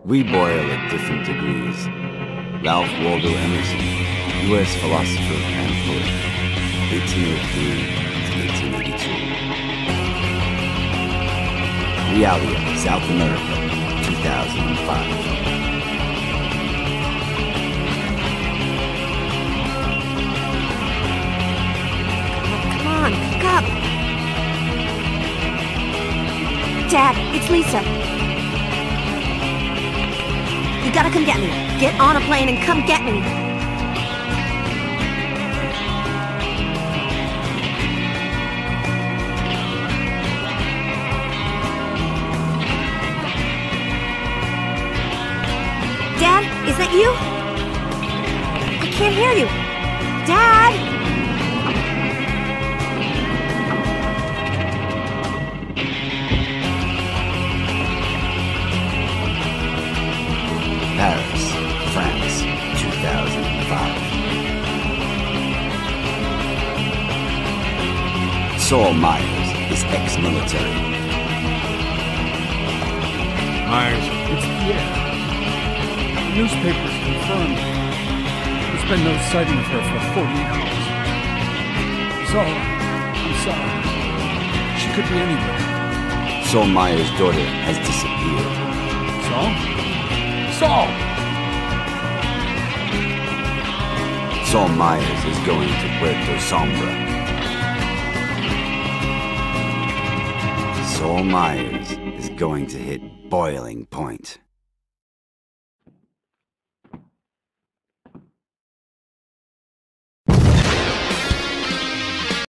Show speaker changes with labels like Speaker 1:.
Speaker 1: We boil at different degrees. Ralph Waldo Emerson, U.S. philosopher and poet, 1803 to 1882. Realia, South America, 2005.
Speaker 2: Come on, pick up. Dad, it's Lisa. You gotta come get me. Get on a plane and come get me. Dad, is that you? I can't hear you. Dad!
Speaker 1: Paris, France, 2005. Saul Myers is ex-military.
Speaker 3: Myers, it's Pierre. The newspapers confirmed there's been no sighting of her for 48 hours. So, I'm sorry. She could be anywhere.
Speaker 1: Saul Myers' daughter has disappeared.
Speaker 3: Saul? Saul!
Speaker 1: Saul Myers is going to Puerto Sombra. Saul Myers is going to hit boiling point.